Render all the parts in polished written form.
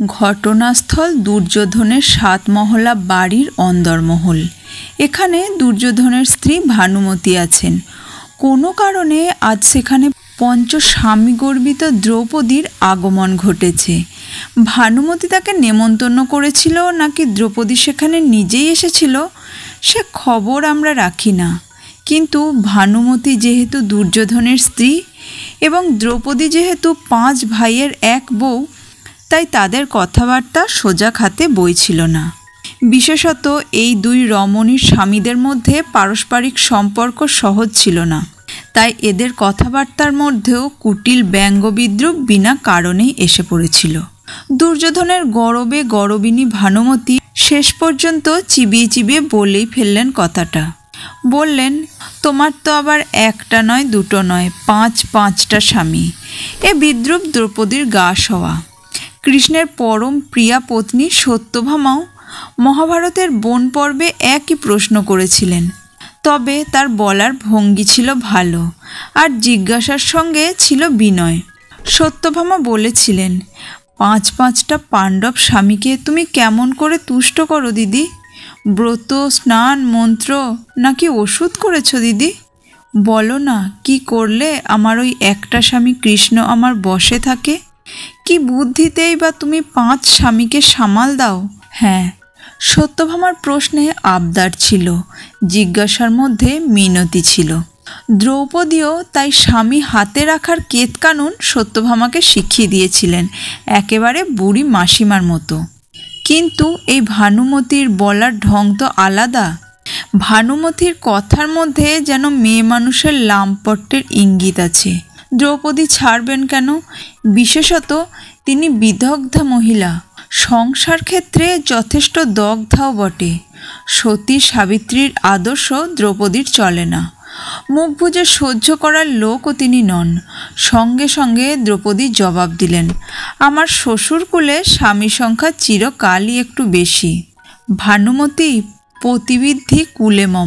ঘটনাস্থল দুর্যোধনের ৭ মহলা বাড়ির অন্দরমহল। এখানে দুর্যোধনের স্ত্রী ভানুমতি আছেন। কোনো কারণে আজ সেখানে পঞ্চস্বামী গর্বিত দ্রৌপদীর আগমন ঘটেছে। ভানুমতি তাকে নেমন্তন্ন করেছিল নাকি দ্রৌপদী সেখানে নিজেই এসেছিল সে খবর আমরা রাখি না, কিন্তু ভানুমতি যেহেতু দুর্যোধনের স্ত্রী এবং দ্রৌপদী যেহেতু 5 ভাইয়ের এক বউ, তাই তাদের কথাবার্তা সোজা খাতে বইছিল না। বিশেষত এই 2 রমণীর স্বামীদের মধ্যে পারস্পরিক সম্পর্ক সহজ ছিল না, তাই এদের কথাবার্তার মধ্যেও কুটিল ব্যঙ্গবিদ্রুপ বিনা কারণেই এসে পড়েছিল। দুর্যোধনের গরবে গরবিনী ভানুমতি শেষ পর্যন্ত চিবিয়ে চিবিয়ে বলেই ফেললেন কথাটা। বললেন, তোমার তো আবার একটা নয়, দুটো নয়, 5-5টা স্বামী। এ বিদ্রুপ দ্রৌপদীর গা সওয়া। কৃষ্ণের পরম প্রিয়া পত্নী সত্যভামাও মহাভারতের বন পর্বে একই প্রশ্ন করেছিলেন, তবে তার বলার ভঙ্গি ছিল ভালো আর জিজ্ঞাসার সঙ্গে ছিল বিনয়। সত্যভামা বলেছিলেন, 5-5টা পাণ্ডব স্বামীকে তুমি কেমন করে তুষ্ট করো দিদি? ব্রত, স্নান, মন্ত্র নাকি ওষুধ করেছো দিদি? বলো না, কি করলে আমার ওই একটা স্বামী কৃষ্ণ আমার বশে থাকে? কি বুদ্ধিতেই বা তুমি 5 স্বামীকে সামাল দাও? হ্যাঁ, সত্যভামার প্রশ্নে আবদার ছিল, জিজ্ঞাসার মধ্যে মিনতি ছিল। দ্রৌপদীও তাই স্বামী হাতে রাখার কেতকানুন সত্যভামাকে শিখিয়ে দিয়েছিলেন, একেবারে বুড়ি মাসিমার মতো। কিন্তু এই ভানুমতির বলার ঢং তো আলাদা। ভানুমতির কথার মধ্যে যেন মেয়ে মানুষের লাম্পট্যের ইঙ্গিত আছে। দ্রৌপদী ছাড়বেন কেন? বিশেষত তিনি বিদগ্ধা মহিলা, সংসার ক্ষেত্রে যথেষ্ট দগ্ধাও বটে। সতী সাবিত্রীর আদর্শ দ্রৌপদীর চলে না। মুখ বুজে সহ্য করার লোকও তিনি নন। সঙ্গে সঙ্গে দ্রৌপদী জবাব দিলেন, আমার শ্বশুরকুলে স্বামী সংখ্যা চিরকালই একটু বেশি। ভানুমতি পতিবিদ্ধি কুলে মম।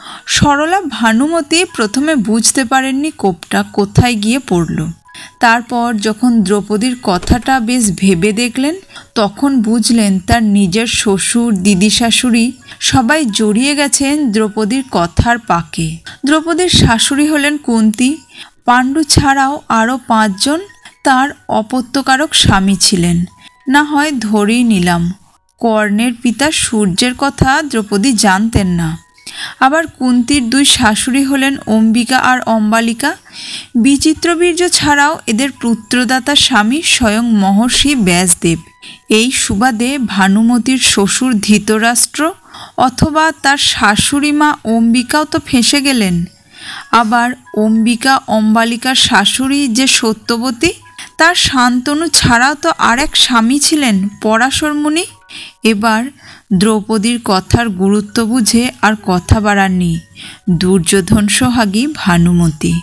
সরলা ভানুমতি প্রথমে বুঝতে পারেননি কোপটা কোথায় গিয়ে পড়ল। তারপর যখন দ্রৌপদীর কথাটা বেশ ভেবে দেখলেন, তখন বুঝলেন তার নিজের শ্বশুর, দিদি শাশুড়ি সবাই জড়িয়ে গেছেন দ্রৌপদীর কথার পাকে। দ্রৌপদীর শাশুড়ি হলেন কুন্তী। পাণ্ডু ছাড়াও আরও 5 জন তার অপত্যকারক স্বামী ছিলেন। না হয় ধরেই নিলাম কর্ণের পিতা সূর্যের কথা দ্রৌপদী জানতেন না। আবার কুন্তীর 2 শাশুড়ি হলেন অম্বিকা আর অম্বালিকা। বিচিত্রবীর্য ছাড়াও এদের পুত্রদাতা স্বামী স্বয়ং মহর্ষি ব্যাসদেব। এই সুবাদে ভানুমতির শ্বশুর ধৃতরাষ্ট্র অথবা তার শাশুড়ি মা অম্বিকাও তো ফেঁসে গেলেন। আবার অম্বিকা অম্বালিকার শাশুড়ি যে সত্যবতী, তার শান্তনু ছাড়াও তো আর এক স্বামী ছিলেন পরাশর মুনি। এবার দ্রৌপদীর কথার গুরুত্ব বুঝে আর কথা বাড়াননি দুর্যোধন সোহাগী ভানুমতি।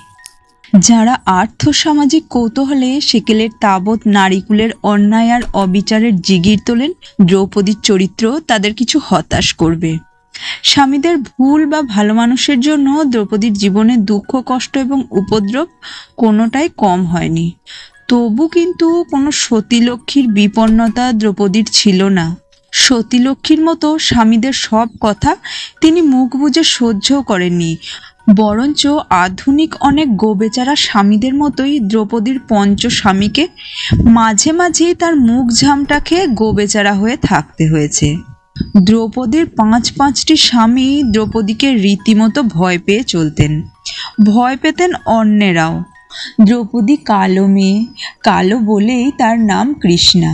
যারা আর্থসামাজিক কৌতূহলে সেকেলের তাবৎ নারীকুলের অন্যায় আর অবিচারের জিগির তোলেন, দ্রৌপদীর চরিত্র তাদের কিছু হতাশ করবে। স্বামীদের ভুল বা ভালো মানুষের জন্য দ্রৌপদীর জীবনে দুঃখ, কষ্ট এবং উপদ্রব কোনোটাই কম হয়নি। তবু কিন্তু কোনো সতীলক্ষ্মীর বিপন্নতা দ্রৌপদীর ছিল না। সতীলক্ষ্মীর মতো স্বামীদের সব কথা তিনি মুখ বুজে সহ্যও করেননি, বরঞ্চ আধুনিক অনেক গোবেচারা স্বামীদের মতোই দ্রৌপদীর পঞ্চস্বামীকে মাঝে মাঝেই তার মুখ ঝামটা খেয়ে গোবেচারা হয়ে থাকতে হয়েছে। দ্রৌপদীর 5-5টি স্বামী দ্রৌপদীকে রীতিমতো ভয় পেয়ে চলতেন। ভয় পেতেন অন্যেরাও। দ্রৌপদী কালো মেয়ে, কালো বলেই তার নাম কৃষ্ণা।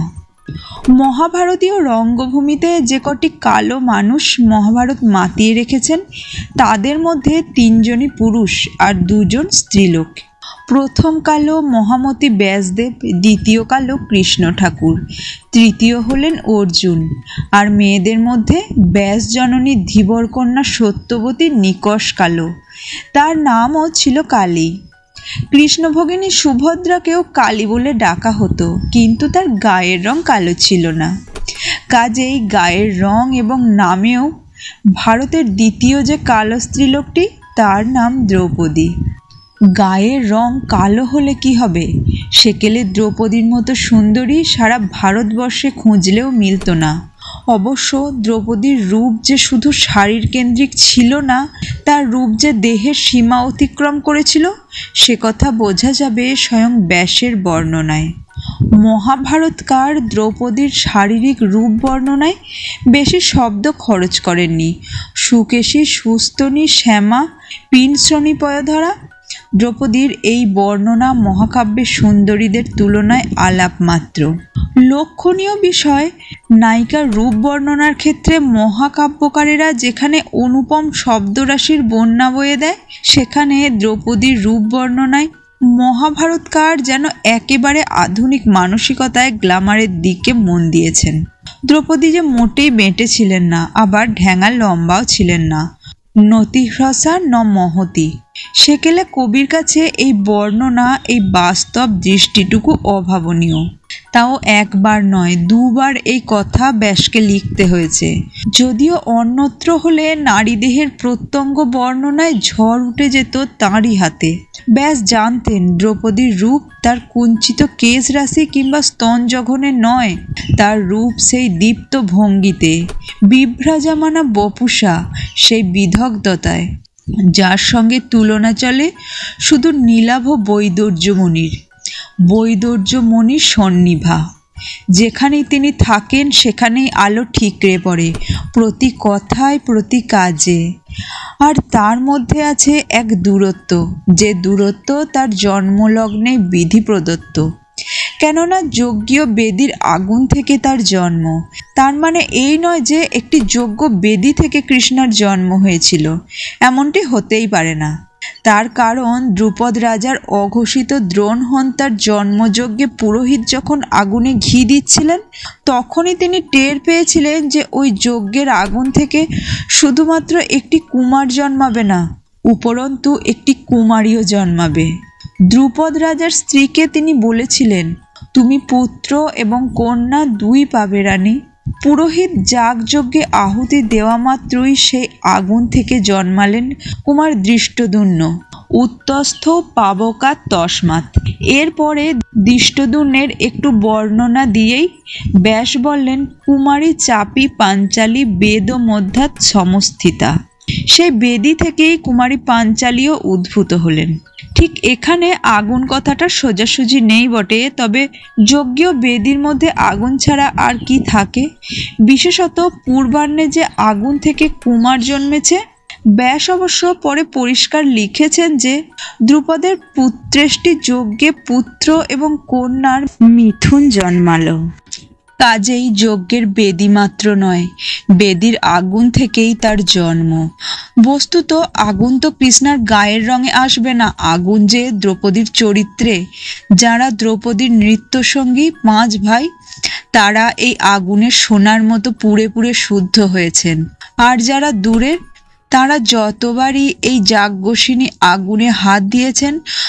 মহাভারতীয় রঙ্গভূমিতে যে কটি কালো মানুষ মহাভারত মাতিয়ে রেখেছেন, তাদের মধ্যে 3 জনই পুরুষ আর 2 জন স্ত্রীলোক। প্রথম কালো মহামতি ব্যাসদেব, দ্বিতীয় কালো কৃষ্ণ ঠাকুর, তৃতীয় হলেন অর্জুন। আর মেয়েদের মধ্যে ব্যাস জননী ধীবরকন্যা সত্যবতী নিকষ কালো, তার নামও ছিল কালী। কৃষ্ণভগিনী সুভদ্রাকেও কালী বলে ডাকা হতো, কিন্তু তার গায়ের রং কালো ছিল না। কাজেই গায়ের রং এবং নামেও ভারতের দ্বিতীয় যে কালো স্ত্রীলোকটি, তার নাম দ্রৌপদী। গায়ের রং কালো হলে কি হবে? সেকেলে দ্রৌপদীর মতো সুন্দরী সারা ভারতবর্ষে খুঁজলেও মিলত না। অবশ্য দ্রৌপদীর রূপ যে শুধু শারীর কেন্দ্রিক ছিল না, তার রূপ যে দেহের সীমা অতিক্রম করেছিল সে কথা বোঝা যাবে স্বয়ং ব্যাসের বর্ণনায়। মহাভারতকার দ্রৌপদীর শারীরিক রূপ বর্ণনায় বেশি শব্দ খরচ করেননি। সুকেশী, সুস্তনী, শ্যামা, পিনশ্রণী পয়োধরা দ্রৌপদীর এই বর্ণনা মহাকাব্যের সুন্দরীদের তুলনায় আলাপ মাত্র। লক্ষণীয় বিষয়, নায়িকার রূপ বর্ণনার ক্ষেত্রে মহাকাব্যকারেরা যেখানে অনুপম শব্দরাশির বন্যা বয়ে দেয়, সেখানে দ্রৌপদীর রূপ বর্ণনায় মহাভারতকার যেন একেবারে আধুনিক মানসিকতায় গ্ল্যামারের দিকে মন দিয়েছেন। দ্রৌপদী যে মোটেই বেঁটে ছিলেন না, আবার ঢ্যাঙা লম্বাও ছিলেন না। নতিহ্রসা ন মহতি। সেকেলে কবির কাছে এই বর্ণনা, এই বাস্তব দৃষ্টিটুকু অভাবনীয়। তাও একবার নয়, দুবার এই কথা ব্যাসকে লিখতে হয়েছে। যদিও অন্যত্র হলে নারীদেহের প্রত্যঙ্গ বর্ণনায় ঝড় উঠে যেত তাঁরই হাতে। ব্যাস জানতেন দ্রৌপদীর রূপ তার কুঞ্চিত কেশ রাশি কিংবা স্তন জঘনে নয়, তার রূপ সেই দীপ্ত ভঙ্গিতে, বিভ্রাজমানা বপুষা, সেই বিদগ্ধতায় যার সঙ্গে তুলনা চলে শুধু নীলাভ বৈদুর্যমণির। বৈদুর্যমণি সন্নিভা। যেখানেই তিনি থাকেন সেখানেই আলো ঠিকরে পড়ে, প্রতি কথায়, প্রতি কাজে। আর তার মধ্যে আছে এক দূরত্ব, যে দূরত্ব তার জন্মলগ্নে বিধি প্রদত্ত। কেননা যজ্ঞীয় বেদীর আগুন থেকে তার জন্ম। তার মানে এই নয় যে একটি যজ্ঞ বেদী থেকে কৃষ্ণার জন্ম হয়েছিল, এমনটি হতেই পারে না। তার কারণ দ্রুপদ রাজার অঘোষিত দ্রোণহন্তার জন্মযজ্ঞে পুরোহিত যখন আগুনে ঘি দিচ্ছিলেন, তখনই তিনি টের পেয়েছিলেন যে ওই যজ্ঞের আগুন থেকে শুধুমাত্র একটি কুমার জন্মাবে না, উপরন্তু একটি কুমারীও জন্মাবে। দ্রুপদ রাজার স্ত্রীকে তিনি বলেছিলেন, তুমি পুত্র এবং কন্যা দুই পাবে রানী। পুরোহিত যাগযজ্ঞে আহুতি দেওয়া মাত্রই সেই আগুন থেকে জন্মালেন কুমার দৃষ্টদ্যুম্ন। উত্তস্থ পাবকা তস্মাৎ। এরপরে দৃষ্টদ্যুম্নের একটু বর্ণনা দিয়েই ব্যাস বললেন, কুমারী চাপি পাঞ্চালী বেদ মধ্যাৎ সমস্থিতা। সেই বেদী থেকেই কুমারী পাঞ্চালীও উদ্ভূত হলেন। ঠিক এখানে আগুন কথাটা সোজাসুজি নেই বটে, তবে যজ্ঞীয় বেদীর মধ্যে আগুন ছাড়া আর কি থাকে? বিশেষত পূর্বাহ্নে যে আগুন থেকে কুমার জন্মেছে। ব্যাস অবশ্য পরে পরিষ্কার লিখেছেন যে দ্রুপদের পুত্রেষ্টি যজ্ঞে পুত্র এবং কন্যার মিথুন জন্মালো। কাজেই যজ্ঞের বেদী মাত্র নয়, বেদীর আগুন থেকেই তার জন্ম। বস্তুত আগুন তো কৃষ্ণার গায়ের রঙে আসবে না, আগুন যে দ্রৌপদীর চরিত্রে। যারা দ্রৌপদীর নৃত্যসঙ্গী 5 ভাই, তারা এই আগুনে সোনার মতো পুড়ে পুড়ে শুদ্ধ হয়েছেন। আর যারা দূরের, তারা যতবারই এই যাজ্ঞসিনী আগুনে হাত দিয়েছেন,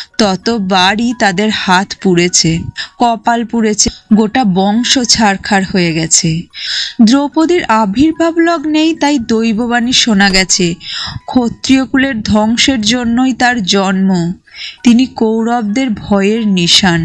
ততবারই তাদের হাত পুড়েছে, কপাল পুড়েছে, গোটা বংশ ছারখার হয়ে গেছে। দ্রৌপদীর আবির্ভাব লগ্নেই তাই দৈববাণী শোনা গেছে, ক্ষত্রিয়কুলের ধ্বংসের জন্যই তার জন্ম। তিনি কৌরবদের ভয়ের নিশান।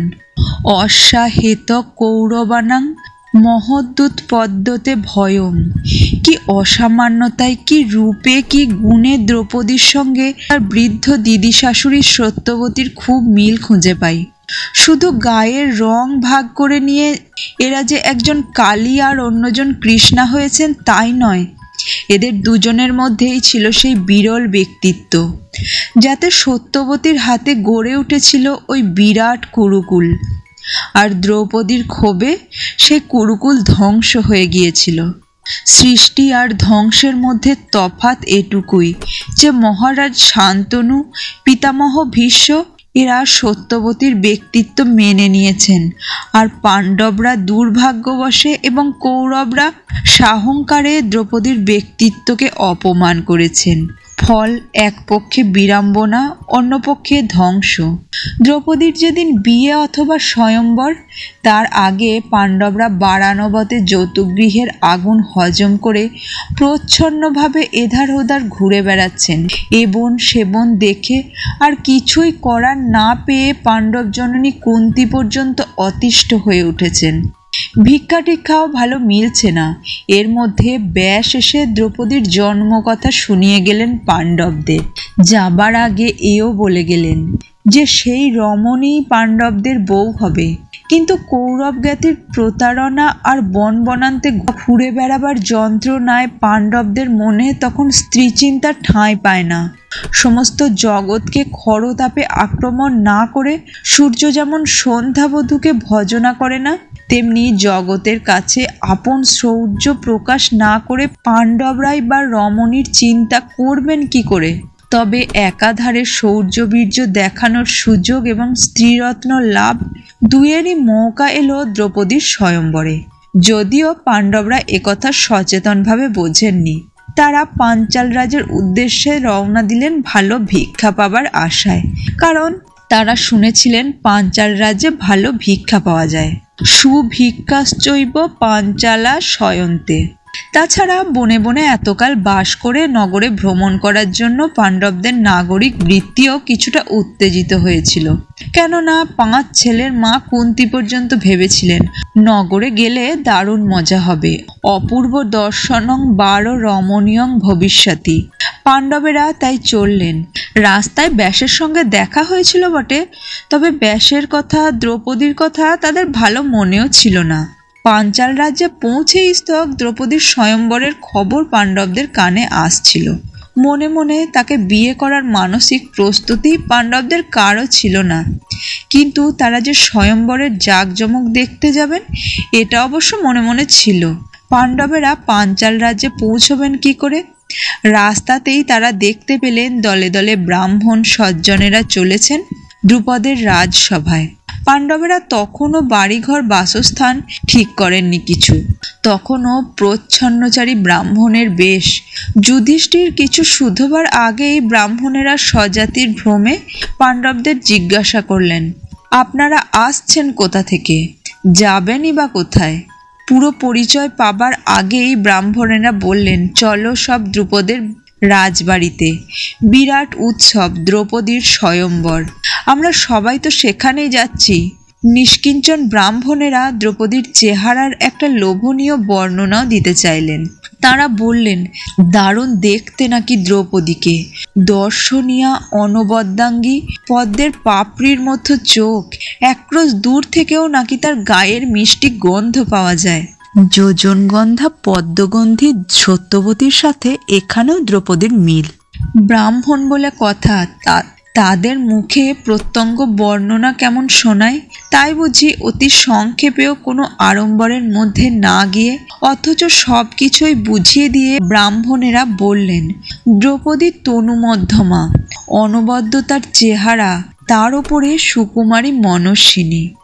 অশ্বাহেত কৌরবানাং মহদ্দূত পদ্মতে ভয়ম। কি অসামান্যতায়, কি রূপে, কি গুণে দ্রৌপদীর সঙ্গে তার বৃদ্ধ দিদি শাশুড়ি সত্যবতীর খুব মিল খুঁজে পাই। শুধু গায়ের রং ভাগ করে নিয়ে এরা যে একজন কালী আর অন্যজন কৃষ্ণা হয়েছেন তাই নয়, এদের দুজনের মধ্যেই ছিল সেই বিরল ব্যক্তিত্ব, যাতে সত্যবতীর হাতে গড়ে উঠেছিল ওই বিরাট কুরুকুল। আর দ্রৌপদীর ক্ষোভে সেই কুরুকুল ধ্বংস হয়ে গিয়েছিল। সৃষ্টি আর ধ্বংসের মধ্যে তফাৎ এটুকুই যে মহারাজ শান্তনু, পিতামহ ভীষ্ম এরা সত্যবতীর ব্যক্তিত্ব মেনে নিয়েছেন, আর পাণ্ডবরা দুর্ভাগ্যবশে এবং কৌরবরা সাহংকারে দ্রৌপদীর ব্যক্তিত্বকে অপমান করেছেন। ফল এক পক্ষে বিড়ম্বনা, অন্য পক্ষে ধ্বংস। দ্রৌপদীর যেদিন বিয়ে অথবা স্বয়ম্বর, তার আগে পাণ্ডবরা বারানবতে যৌতুকগৃহের আগুন হজম করে প্রচ্ছন্নভাবে এধার ওধার ঘুরে বেড়াচ্ছেন। এ বন সে বন দেখে আর কিছুই করার না পেয়ে পাণ্ডব জননী কুন্তী পর্যন্ত অতিষ্ঠ হয়ে উঠেছেন। ভিক্ষা টিক্ষাও ভালো মিলছে না। এর মধ্যে ব্যাস এসে দ্রৌপদীর জন্মকথা শুনিয়ে গেলেন পাণ্ডবদের। যাবার আগে এও বলে গেলেন যে সেই রমণী পাণ্ডবদের বউ হবে। কিন্তু কৌরব জ্ঞাতির প্রতারণা আর বন বনান্তে ঘুরে বেড়াবার যন্ত্রণায় পাণ্ডবদের মনে তখন স্ত্রী চিন্তার ঠাঁই পায় না। সমস্ত জগৎকে খরতাপে আক্রমণ না করে সূর্য যেমন সন্ধ্যাবধূকে ভজনা করে না, তেমনি জগতের কাছে আপন শৌর্য প্রকাশ না করে পাণ্ডবরাই বা রমণীর চিন্তা করবেন কি করে? তবে একাধারে শৌর্যবীর্য দেখানোর সুযোগ এবং স্ত্রীরত্ন লাভ দুয়েরই মৌকা এলো দ্রৌপদীর স্বয়ম্বরে। যদিও পাণ্ডবরা একথা সচেতনভাবে বোঝেননি। তারা পাঞ্চাল রাজের উদ্দেশ্যে রওনা দিলেন ভালো ভিক্ষা পাবার আশায়, কারণ তারা শুনেছিলেন পাঞ্চাল রাজ্যে ভালো ভিক্ষা পাওয়া যায়। সুভিক্ষাশ্চৈব পাঞ্চালা শয়ন্তে। তাছাড়া বনে বনে এতকাল বাস করে নগরে ভ্রমণ করার জন্য পাণ্ডবদের নাগরিক বৃত্তিও কিছুটা উত্তেজিত হয়েছিল। কেননা 5 ছেলের মা কুন্তী পর্যন্ত ভেবেছিলেন নগরে গেলে দারুণ মজা হবে। অপূর্ব দর্শনং 12 রমণীয়ং ভবিষ্যতি। পাণ্ডবেরা তাই চললেন। রাস্তায় ব্যাসের সঙ্গে দেখা হয়েছিল বটে, তবে ব্যাসের কথা, দ্রৌপদীর কথা তাদের ভালো মনেও ছিল না। পাঞ্চাল রাজ্যে পৌঁছেই স্থক দ্রৌপদীর স্বয়ম্বরের খবর পাণ্ডবদের কানে আসছিল। মনে মনে তাকে বিয়ে করার মানসিক প্রস্তুতি পাণ্ডবদের কারও ছিল না, কিন্তু তারা যে স্বয়ম্বরের জাঁকজমক দেখতে যাবেন এটা অবশ্য মনে মনে ছিল। পাণ্ডবেরা পাঞ্চাল রাজ্যে পৌঁছবেন কি করে? রাস্তাতেই তারা দেখতে পেলেন দলে দলে ব্রাহ্মণ সজ্জনেরা চলেছেন দ্রুপদের রাজসভায়। পাণ্ডবেরা তখনও বাড়িঘর বাসস্থান ঠিক করেননি কিছু। তখনও প্রচ্ছন্নচারী ব্রাহ্মণের বেশ। যুধিষ্ঠির কিছু শুধবার আগেই ব্রাহ্মণেরা স্বজাতির ভ্রমে পাণ্ডবদের জিজ্ঞাসা করলেন, আপনারা আসছেন কোথা থেকে, যাবেনই বা কোথায়? পুরো পরিচয় পাবার আগেই ব্রাহ্মণেরা বললেন, চলো সব দ্রুপদের রাজবাড়িতে, বিরাট উৎসব দ্রৌপদীর স্বয়ম্বর, আমরা সবাই তো সেখানেই যাচ্ছি। নিষ্কিঞ্চন ব্রাহ্মণেরা দ্রৌপদীর চেহারার একটা লোভনীয় বর্ণনাও দিতে চাইলেন। তারা বললেন, দারুণ দেখতে নাকি দ্রৌপদীকে, দর্শনীয়া, অনবদ্যাঙ্গী, পদ্মের পাপড়ির মতো চোখ, একক্রোশ দূর থেকেও নাকি তার গায়ের মিষ্টি গন্ধ পাওয়া যায়। যোজনগন্ধা পদ্মগন্ধী সত্যবতীর সাথে এখানেও দ্রৌপদীর মিল। ব্রাহ্মণ বলে কথা, তাদের মুখে প্রত্যঙ্গ বর্ণনা কেমন শোনায়। তাই বুঝি অতি সংক্ষেপেও কোনো আড়ম্বরের মধ্যে না গিয়ে অথচ সব কিছুই বুঝিয়ে দিয়ে ব্রাহ্মণেরা বললেন, দ্রৌপদী তনুমধ্যমা, অনবদ্য তার চেহারা, তার ওপরে সুকুমারী মনস্বিনী।